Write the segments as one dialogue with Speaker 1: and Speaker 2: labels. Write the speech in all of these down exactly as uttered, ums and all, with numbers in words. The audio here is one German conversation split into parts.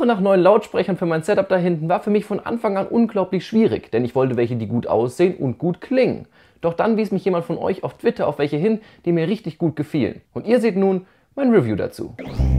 Speaker 1: Suche nach neuen Lautsprechern für mein Setup da hinten war für mich von Anfang an unglaublich schwierig, denn ich wollte welche, die gut aussehen und gut klingen. Doch dann wies mich jemand von euch auf Twitter auf welche hin, die mir richtig gut gefielen. Und ihr seht nun mein Review dazu.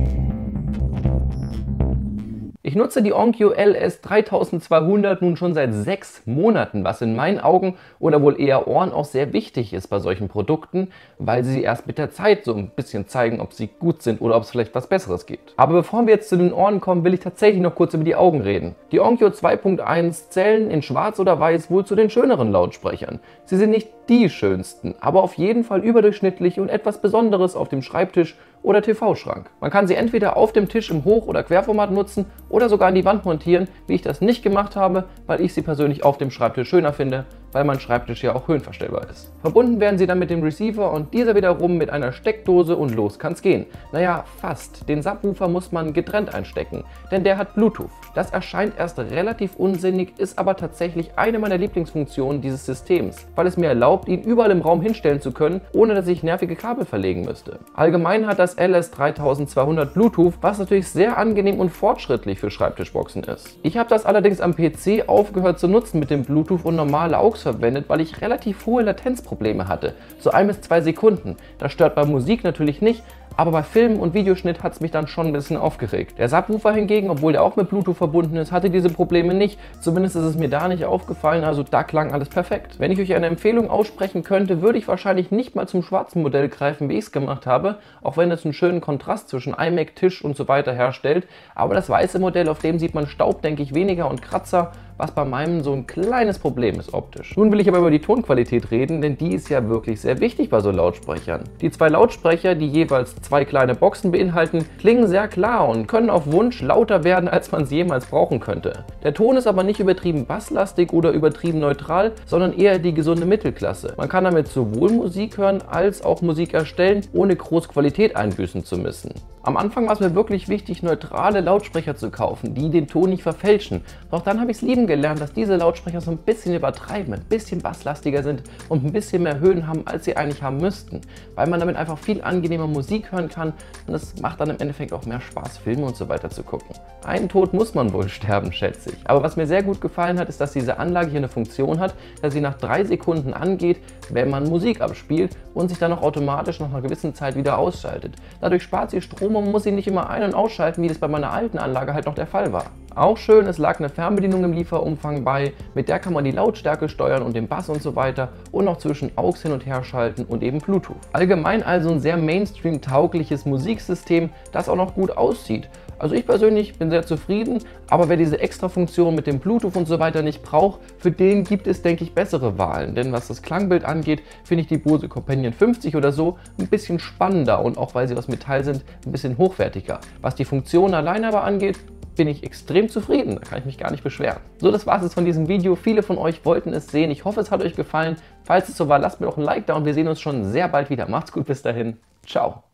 Speaker 1: Ich nutze die Onkyo L S dreitausendzweihundert nun schon seit sechs Monaten, was in meinen Augen oder wohl eher Ohren auch sehr wichtig ist bei solchen Produkten, weil sie erst mit der Zeit so ein bisschen zeigen, ob sie gut sind oder ob es vielleicht was Besseres gibt. Aber bevor wir jetzt zu den Ohren kommen, will ich tatsächlich noch kurz über die Augen reden. Die Onkyo zwei Punkt eins zählen in Schwarz oder Weiß wohl zu den schöneren Lautsprechern. Sie sind nicht die schönsten, aber auf jeden Fall überdurchschnittlich und etwas Besonderes auf dem Schreibtisch oder T V-Schrank. Man kann sie entweder auf dem Tisch im Hoch- oder Querformat nutzen oder sogar an die Wand montieren, wie ich das nicht gemacht habe, weil ich sie persönlich auf dem Schreibtisch schöner finde, weil mein Schreibtisch ja auch höhenverstellbar ist. Verbunden werden sie dann mit dem Receiver und dieser wiederum mit einer Steckdose und los kann's gehen. Naja, fast. Den Subwoofer muss man getrennt einstecken, denn der hat Bluetooth. Das erscheint erst relativ unsinnig, ist aber tatsächlich eine meiner Lieblingsfunktionen dieses Systems, weil es mir erlaubt, ihn überall im Raum hinstellen zu können, ohne dass ich nervige Kabel verlegen müsste. Allgemein hat das L S dreitausendzweihundert Bluetooth, was natürlich sehr angenehm und fortschrittlich für Schreibtischboxen ist. Ich habe das allerdings am P C aufgehört zu nutzen mit dem Bluetooth und normale A U X verwendet, weil ich relativ hohe Latenzprobleme hatte, so ein bis zwei Sekunden. Das stört bei Musik natürlich nicht, aber bei Film und Videoschnitt hat es mich dann schon ein bisschen aufgeregt. Der Subwoofer hingegen, obwohl der auch mit Bluetooth verbunden ist, hatte diese Probleme nicht. Zumindest ist es mir da nicht aufgefallen, also da klang alles perfekt. Wenn ich euch eine Empfehlung aussprechen könnte, würde ich wahrscheinlich nicht mal zum schwarzen Modell greifen, wie ich es gemacht habe, auch wenn es einen schönen Kontrast zwischen iMac, Tisch und so weiter herstellt. Aber das weiße Modell, auf dem sieht man Staub, denke ich, weniger und Kratzer, was bei meinem so ein kleines Problem ist optisch. Nun will ich aber über die Tonqualität reden, denn die ist ja wirklich sehr wichtig bei so Lautsprechern. Die zwei Lautsprecher, die jeweils zwei kleine Boxen beinhalten, klingen sehr klar und können auf Wunsch lauter werden, als man sie jemals brauchen könnte. Der Ton ist aber nicht übertrieben basslastig oder übertrieben neutral, sondern eher die gesunde Mittelklasse. Man kann damit sowohl Musik hören, als auch Musik erstellen, ohne groß Qualität einbüßen zu müssen. Am Anfang war es mir wirklich wichtig, neutrale Lautsprecher zu kaufen, die den Ton nicht verfälschen. Doch dann habe ich es lieben gelernt, dass diese Lautsprecher so ein bisschen übertreiben, ein bisschen basslastiger sind und ein bisschen mehr Höhen haben, als sie eigentlich haben müssten. Weil man damit einfach viel angenehmer Musik hören kann und es macht dann im Endeffekt auch mehr Spaß, Filme und so weiter zu gucken. Einen Tod muss man wohl sterben, schätze ich. Aber was mir sehr gut gefallen hat, ist, dass diese Anlage hier eine Funktion hat, dass sie nach drei Sekunden angeht, wenn man Musik abspielt und sich dann auch automatisch nach einer gewissen Zeit wieder ausschaltet. Dadurch spart sie Strom und man muss sie nicht immer ein- und ausschalten, wie das bei meiner alten Anlage halt noch der Fall war. Auch schön, es lag eine Fernbedienung im Lieferumfang bei, mit der kann man die Lautstärke steuern und den Bass und so weiter und noch zwischen A U X hin und her schalten und eben Bluetooth. Allgemein also ein sehr Mainstream-taugliches Musiksystem, das auch noch gut aussieht. Also ich persönlich bin sehr zufrieden, aber wer diese extra Funktion mit dem Bluetooth und so weiter nicht braucht, für den gibt es, denke ich, bessere Wahlen. Denn was das Klangbild angeht, finde ich die Bose Companion fünfzig oder so ein bisschen spannender und auch weil sie aus Metall sind, ein bisschen hochwertiger. Was die Funktion alleine aber angeht, bin ich extrem zufrieden, da kann ich mich gar nicht beschweren. So, das war es jetzt von diesem Video. Viele von euch wollten es sehen. Ich hoffe, es hat euch gefallen. Falls es so war, lasst mir doch ein Like da und wir sehen uns schon sehr bald wieder. Macht's gut, bis dahin. Ciao.